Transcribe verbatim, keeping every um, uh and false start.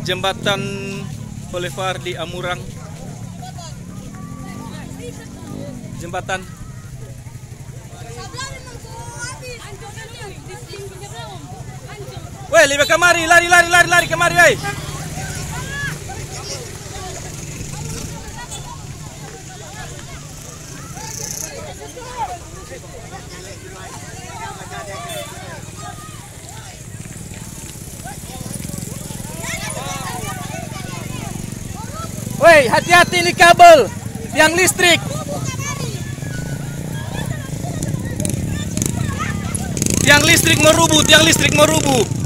jembatan Boulevard di Amurang. Jembatan. Weh, lihat kemari, lari, lari, lari, lari kemari, weh. Woi, hati-hati nih kabel yang listrik. Yang listrik merubuh, yang listrik merubuh.